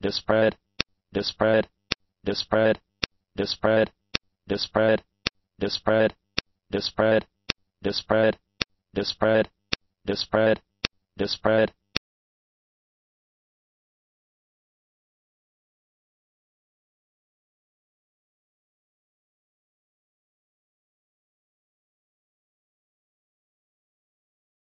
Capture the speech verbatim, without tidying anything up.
dispread, dispread, dispread, dispread, dispread, dispread, dispread, dispread, dispread, dispread, dispread,